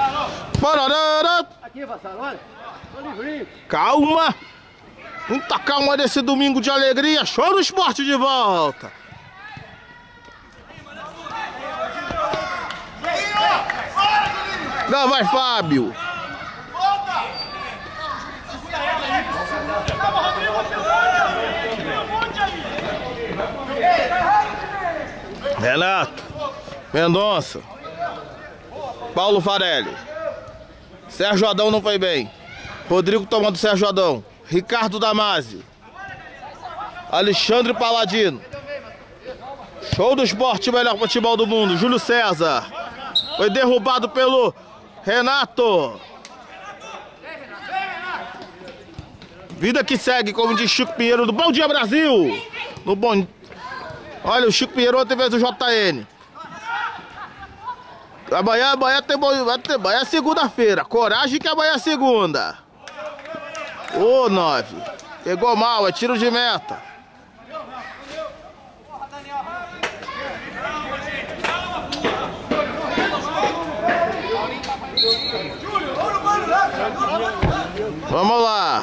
Aqui, Vassalo, olha. Tô livrinho. Calma. Muita calma desse domingo de alegria. Show do esporte de volta. Lá vai Fábio. Renato. Mendonça. Paulo Farelli. Sérgio Adão não foi bem. Rodrigo tomando Sérgio Adão. Ricardo Damasio. Alexandre Paladino. Show do esporte, melhor futebol do mundo. Júlio César. Foi derrubado pelo Renato. Vida que segue, como diz Chico Pinheiro do Bom Dia Brasil. No bom... Olha, o Chico Pinheiro ontem fez o JN. Amanhã é segunda-feira. Coragem que amanhã é segunda. Ô, 9. Pegou mal, é tiro de meta. Vamos lá.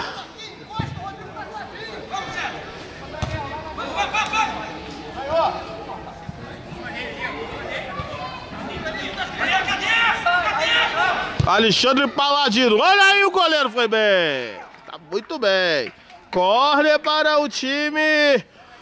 Alexandre Paladino. Olha aí, o goleiro foi bem. Tá muito bem. Corner para o time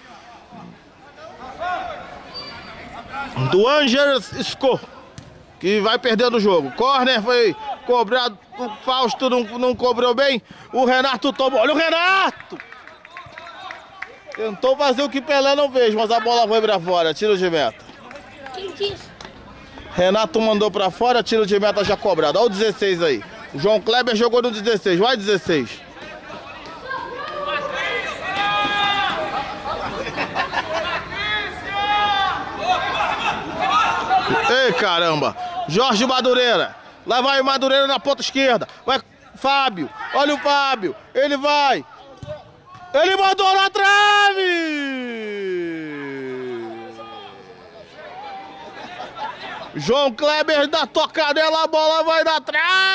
do Angersco, que vai perdendo o jogo. Corner foi cobrado. O Fausto não cobrou bem. O Renato tomou. Olha o Renato! Tentou fazer o que Pelé não fez, mas a bola foi pra fora. Tiro de meta. Quem disse? Renato mandou pra fora, tiro de meta já cobrado. Olha o 16 aí. O João Kleber jogou no 16. Vai 16. Ei, caramba. Jorge Madureira. Lá vai o Madureira na ponta esquerda. Vai Fábio. Olha o Fábio. Ele vai. Ele mandou na trave. João Kleber dá tocadela, a bola vai na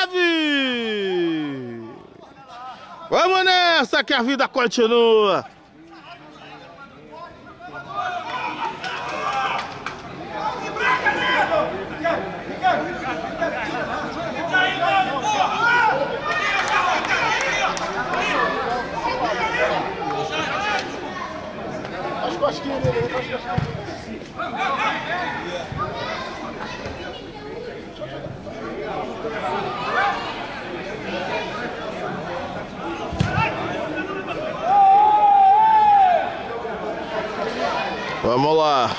trave. Vamos nessa que a vida continua. Vamos lá.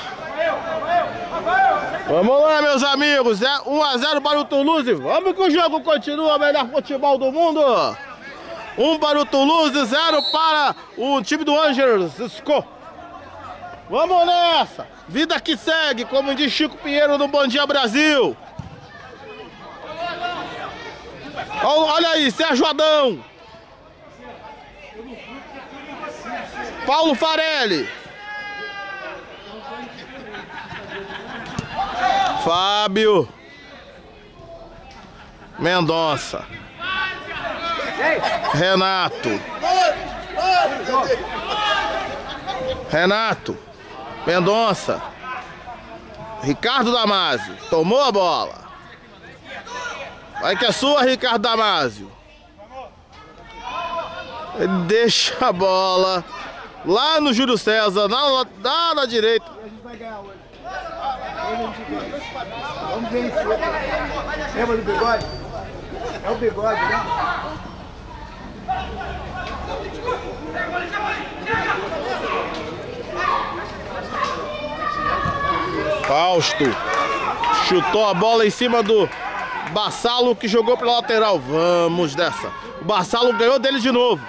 Vamos lá, meus amigos. 1-0 para o Toulouse. Vamos que o jogo continua. Melhor futebol do mundo. 1 para o Toulouse, 0 para o time do Angersco. Vamos nessa. Vida que segue, como diz Chico Pinheiro no Bom Dia Brasil. Olha aí, Sérgio Adão. Paulo Farelli. Fábio. Mendonça. Renato. Mendonça. Ricardo Damasio. Tomou a bola. Vai que é sua, Ricardo Damasio. Ele deixa a bola lá no Júlio César, na direita. A gente vai ganhar hoje. Vamos vencer. Lembra do bigode? É o bigode, né? Fausto chutou a bola em cima do Bassalo, que jogou para lateral. Vamos dessa. O Bassalo ganhou dele de novo.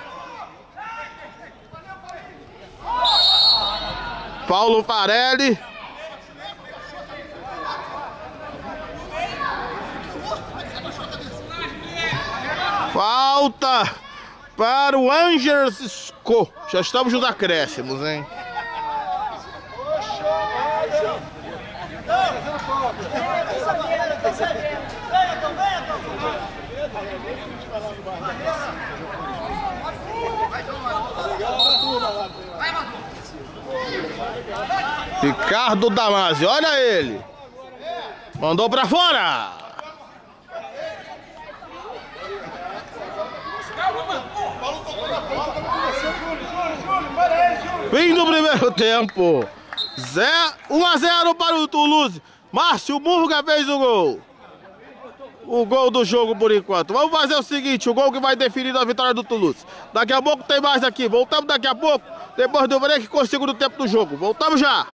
Paulo Farelli. Falta para o Angersco. Já estamos nos acréscimos, hein? Ricardo Damasio, olha ele. Mandou pra fora. Fim do primeiro tempo. 1 a 0 para o Toulouse. Márcio Murga fez o gol. O gol do jogo por enquanto. Vamos fazer o seguinte, o gol que vai definir a vitória do Toulouse. Daqui a pouco tem mais aqui. Voltamos daqui a pouco, depois do break com o segundo tempo do jogo. Voltamos já.